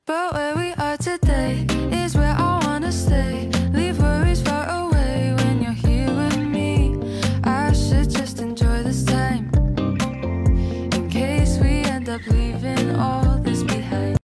But where we are today is where I wanna stay. Leave worries far away when you're here with me. I should just enjoy this time in case we end up leaving.